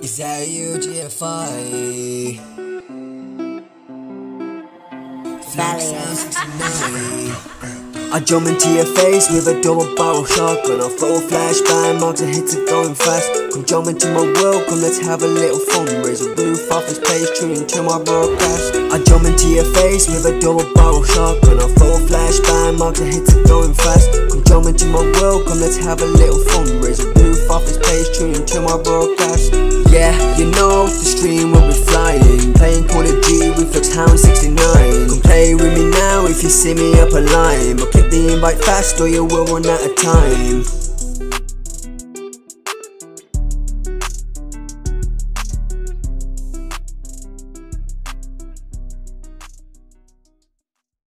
Is that you, GFI? Flex sounds 69. I jump into your face with a double barrel shotgun. I'll throw a flashbang, marks and hits are going fast. Come jump into my world, come let's have a little fun. Raise a roof off this place, tune into my broadcast. I jump into your face with a double barrel shotgun. I'll throw a flashbang, marks and hits are going fast. Come jump into my world, come let's have a little fun. Raise a roof off this place, tune into my broadcast. Yeah, you know the stream will be flying. Playing Call of Duty with Fluxhound 69. Come play with me now if you see me up a line, but click the invite fast or you will run out of time.